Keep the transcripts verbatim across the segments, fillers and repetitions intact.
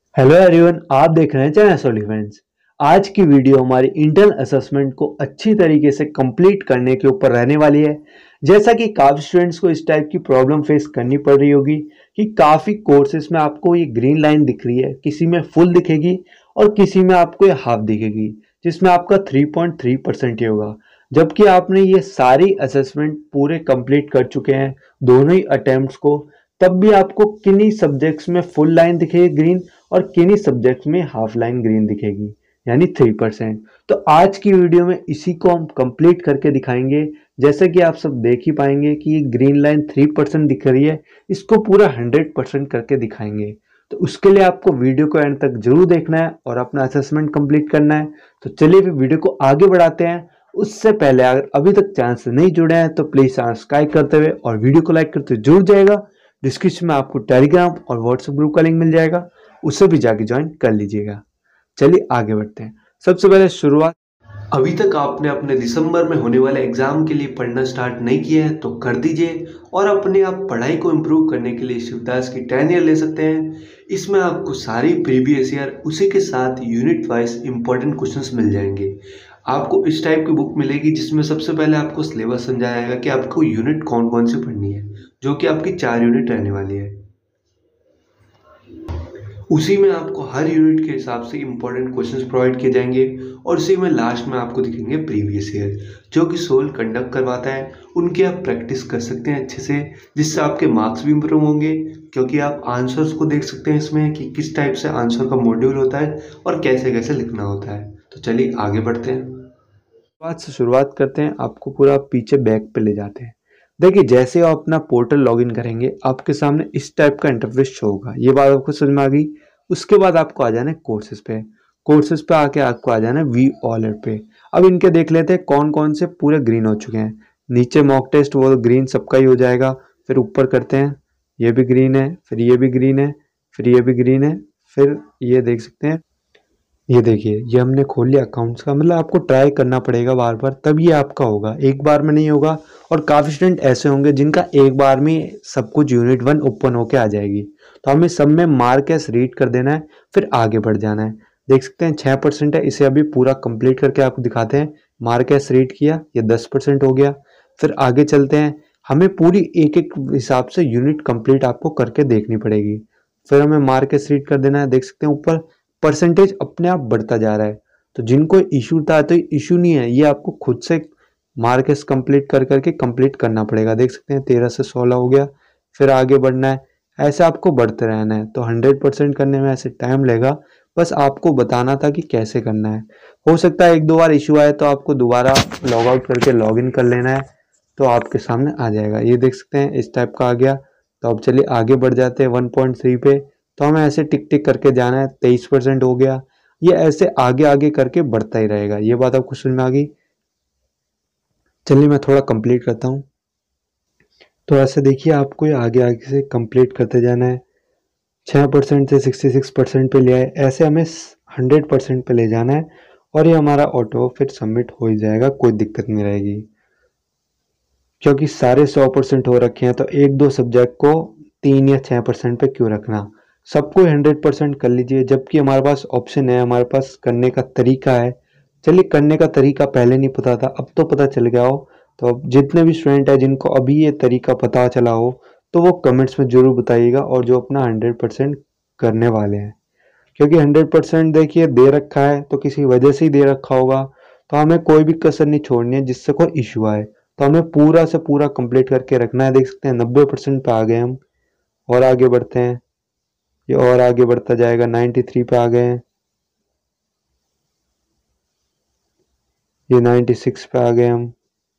Hello everyone, आप देख रहे हैं चैनल सॉल्यूशंस। आज की वीडियो हमारी इंटरनल असेसमेंट को अच्छी तरीके से कंप्लीट करने के ऊपर रहने वाली है। जैसा कि काफ़ी स्टूडेंट्स को इस टाइप की प्रॉब्लम फेस करनी पड़ रही होगी कि काफ़ी कोर्सेज में आपको ये ग्रीन लाइन दिख रही है, किसी में फुल दिखेगी और किसी में आपको ये हाफ दिखेगी, जिसमें आपका थ्री पॉइंट थ्री परसेंट ही होगा। जबकि आपने ये सारी असेसमेंट पूरे कंप्लीट कर चुके हैं दोनों ही अटेम्प्ट्स को, तब भी आपको किन्हीं सब्जेक्ट्स में फुल लाइन दिखेगी ग्रीन और किन्हीं सब्जेक्ट्स में हाफ लाइन ग्रीन दिखेगी, यानी थ्री परसेंट। तो आज की वीडियो में इसी को हम कंप्लीट करके दिखाएंगे। जैसे कि आप सब देख ही पाएंगे कि ये ग्रीन लाइन थ्री परसेंट दिख रही है, इसको पूरा हंड्रेड परसेंट करके दिखाएंगे। तो उसके लिए आपको वीडियो को एंड तक जरूर देखना है और अपना असेसमेंट कंप्लीट करना है। तो चलिए फिर वीडियो को आगे बढ़ाते हैं। उससे पहले अगर अभी तक चैनल से नहीं जुड़े हैं तो प्लीज सब्सक्राइब करते हुए और वीडियो को लाइक करते हुए जुड़ जाएगा। डिस्क्रिप्शन में आपको टेलीग्राम और व्हाट्सएप ग्रुप का लिंक मिल जाएगा, उसे भी जाके ज्वाइन कर लीजिएगा। चलिए आगे बढ़ते हैं। सबसे पहले शुरुआत, अभी तक आपने अपने दिसंबर में होने वाले एग्जाम के लिए पढ़ना स्टार्ट नहीं किया है तो कर दीजिए और अपने आप पढ़ाई को इम्प्रूव करने के लिए शिवदास की टेन ईयर ले सकते हैं। इसमें आपको सारी प्रीवियस ईयर उसी के साथ यूनिट वाइज इंपॉर्टेंट क्वेश्चंस मिल जाएंगे। आपको इस टाइप की बुक मिलेगी जिसमें सबसे पहले आपको सिलेबस समझाया जाएगा कि आपको यूनिट कौन कौन सी पढ़नी है, जो कि आपकी चार यूनिट रहने वाली है। उसी में आपको हर यूनिट के हिसाब से इंपॉर्टेंट क्वेश्चंस प्रोवाइड किए जाएंगे और उसी में लास्ट में आपको दिखेंगे प्रीवियस ईयर, जो कि सोल कंडक्ट करवाता है। उनके आप प्रैक्टिस कर सकते हैं अच्छे से, जिससे आपके मार्क्स भी इंप्रूव होंगे, क्योंकि आप आंसर्स को देख सकते हैं इसमें कि किस टाइप से आंसर का मॉड्यूल होता है और कैसे कैसे लिखना होता है। तो चलिए आगे बढ़ते हैं। बात से शुरुआत करते हैं, आपको पूरा पीछे बैक पे ले जाते हैं। देखिए, जैसे आप अपना पोर्टल लॉगिन करेंगे आपके सामने इस टाइप का इंटरफेस शो होगा। ये बात आपको समझ में आ गई। उसके बाद आपको आ जाना है कोर्सेज पे। कोर्सेज पे आके आपको आ जाना है वी ऑलर पे। अब इनके देख लेते हैं कौन कौन से पूरे ग्रीन हो चुके हैं। नीचे मॉक टेस्ट वो ग्रीन सबका ही हो जाएगा। फिर ऊपर करते हैं, ये भी ग्रीन है, फिर ये भी ग्रीन है, फिर ये भी ग्रीन है, फिर ये देख सकते हैं। ये देखिए, ये हमने खोल लिया अकाउंट्स का। मतलब आपको ट्राई करना पड़ेगा बार बार, तब ये आपका होगा, एक बार में नहीं होगा। और काफ़ी स्टूडेंट ऐसे होंगे जिनका एक बार में सब कुछ यूनिट वन ओपन होके आ जाएगी। तो हमें सब में मार्क एस रीड कर देना है, फिर आगे बढ़ जाना है। देख सकते हैं छः परसेंट है, इसे अभी पूरा कंप्लीट करके आपको दिखाते हैं। मार्क एस रीड किया, ये दस परसेंट हो गया। फिर आगे चलते हैं, हमें पूरी एक एक हिसाब से यूनिट कंप्लीट आपको करके देखनी पड़ेगी। फिर हमें मार्क एस रीड कर देना है। देख सकते हैं ऊपर परसेंटेज अपने आप बढ़ता जा रहा है। तो जिनको इशू था तो इशू नहीं है, ये आपको खुद से मार्केस कंप्लीट कर करके कंप्लीट करना पड़ेगा। देख सकते हैं तेरह से सोलह हो गया, फिर आगे बढ़ना है। ऐसे आपको बढ़ते रहना है। तो हंड्रेड परसेंट करने में ऐसे टाइम लगेगा, बस आपको बताना था कि कैसे करना है। हो सकता है एक दो बार इशू आए तो आपको दोबारा लॉग आउट करके लॉग इन कर लेना है, तो आपके सामने आ जाएगा। ये देख सकते हैं इस टाइप का आ गया। तो अब चलिए आगे बढ़ जाते हैं वन पॉइंट थ्री पे। तो हमें ऐसे टिक टिक करके जाना है। तेईस परसेंट हो गया। ये ऐसे आगे आगे करके बढ़ता ही रहेगा। ये बात आपको समझ में आ गई। चलिए मैं थोड़ा कंप्लीट करता हूँ। तो ऐसे देखिए, आपको ये आगे आगे से कंप्लीट करते जाना है। छः परसेंट से सिक्सटी सिक्स परसेंट पे ले आए, ऐसे हमें हंड्रेड परसेंट पे ले जाना है और ये हमारा ऑटो फिर सबमिट हो ही जाएगा, कोई दिक्कत नहीं रहेगी। क्योंकि सारे सौ परसेंट हो रखे हैं तो एक दो सब्जेक्ट को तीन या छः परसेंट पे क्यों रखना। सबको हंड्रेड परसेंट कर लीजिए। जबकि हमारे पास ऑप्शन है, हमारे पास करने का तरीका है। चलिए, करने का तरीका पहले नहीं पता था, अब तो पता चल गया हो। तो अब जितने भी स्टूडेंट है जिनको अभी ये तरीका पता चला हो तो वो कमेंट्स में जरूर बताइएगा, और जो अपना हंड्रेड परसेंट करने वाले हैं। क्योंकि हंड्रेड परसेंट देखिए दे रखा है तो किसी वजह से ही दे रखा होगा। तो हमें कोई भी कसर नहीं छोड़नी है जिससे कोई इशू आए। तो हमें पूरा से पूरा कंप्लीट करके रखना है। देख सकते हैं नब्बे परसेंट पे आ गए हम, और आगे बढ़ते हैं। ये और आगे बढ़ता जाएगा, नाइन्टी थ्री पे आ गए हैं, ये नाइन्टी सिक्स पे आ गए हम।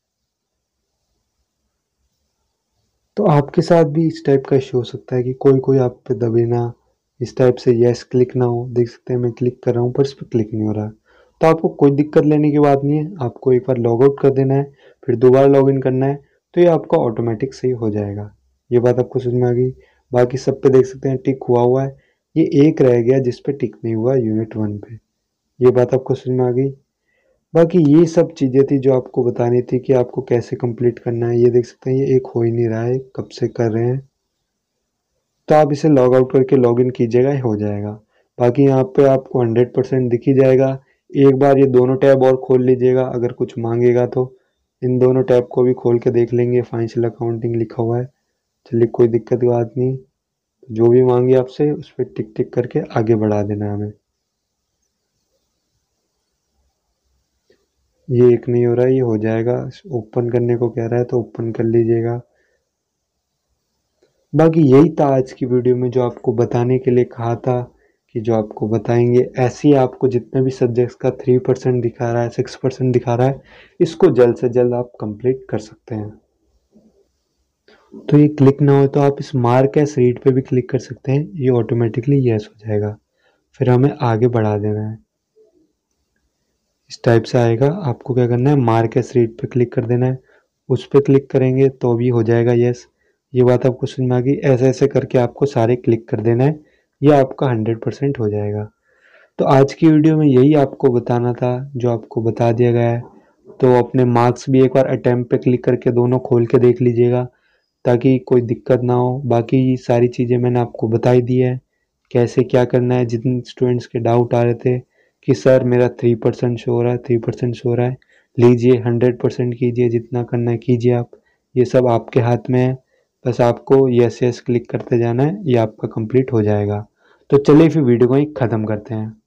तो आपके साथ भी इस टाइप का इशू हो सकता है कि कोई कोई आप पे दबे ना, इस टाइप से यस क्लिक ना हो। देख सकते हैं मैं क्लिक कर रहा हूँ पर इस पर क्लिक नहीं हो रहा। तो आपको कोई दिक्कत लेने की बात नहीं है, आपको एक बार लॉग आउट कर देना है, फिर दोबारा लॉग इन करना है, तो ये आपका ऑटोमेटिक सही हो जाएगा। ये बात आपको समझ में आ गई। बाकी सब पे देख सकते हैं टिक हुआ हुआ है, ये एक रह गया जिस पे टिक नहीं हुआ, यूनिट वन पे। ये बात आपको समझ में आ गई। बाकी ये सब चीज़ें थी जो आपको बतानी थी कि आपको कैसे कंप्लीट करना है। ये देख सकते हैं ये एक हो ही नहीं रहा है, कब से कर रहे हैं। तो आप इसे लॉग आउट करके लॉग इन कीजिएगा, हो जाएगा। बाकी यहाँ पे आपको हंड्रेड परसेंट दिख ही जाएगा। एक बार ये दोनों टैब और खोल लीजिएगा, अगर कुछ मांगेगा तो इन दोनों टैब को भी खोल के देख लेंगे। फाइनेंशियल अकाउंटिंग लिखा हुआ है, चलिए कोई दिक्कत की बात नहीं। जो भी मांगे आपसे उस पर टिक टिक करके आगे बढ़ा देना है हमें। ये एक नहीं हो रहा है, ये हो जाएगा। ओपन करने को कह रहा है तो ओपन कर लीजिएगा। बाकी यही था आज की वीडियो में जो आपको बताने के लिए कहा था कि जो आपको बताएंगे। ऐसे ही आपको जितने भी सब्जेक्ट्स का थ्री परसेंट दिखा रहा है, सिक्स परसेंट दिखा रहा है, इसको जल्द से जल्द आप कंप्लीट कर सकते हैं। तो ये क्लिक ना हो तो आप इस मार्क एस रीड पे भी क्लिक कर सकते हैं, ये ऑटोमेटिकली यस हो जाएगा। फिर हमें आगे बढ़ा देना है। इस टाइप से आएगा, आपको क्या करना है, मार्क एस रीड पे क्लिक कर देना है। उस पर क्लिक करेंगे तो भी हो जाएगा यस। ये बात आपको समझ में आ गई। ऐसे ऐसे करके आपको सारे क्लिक कर देना है, ये आपका हंड्रेड परसेंट हो जाएगा। तो आज की वीडियो में यही आपको बताना था, जो आपको बता दिया गया है। तो अपने मार्क्स भी एक बार अटेम्प्ट पे क्लिक करके दोनों खोल के देख लीजिएगा, ताकि कोई दिक्कत ना हो। बाकी सारी चीज़ें मैंने आपको बता ही दी है, कैसे क्या करना है। जिन स्टूडेंट्स के डाउट आ रहे थे कि सर मेरा थ्री परसेंट शो हो रहा है, थ्री परसेंट शो हो रहा है, लीजिए हंड्रेड परसेंट कीजिए, जितना करना है कीजिए आप। ये सब आपके हाथ में है, बस आपको यस यस क्लिक करते जाना है, ये आपका कंप्लीट हो जाएगा। तो चलिए फिर वीडियो को ही ख़त्म करते हैं।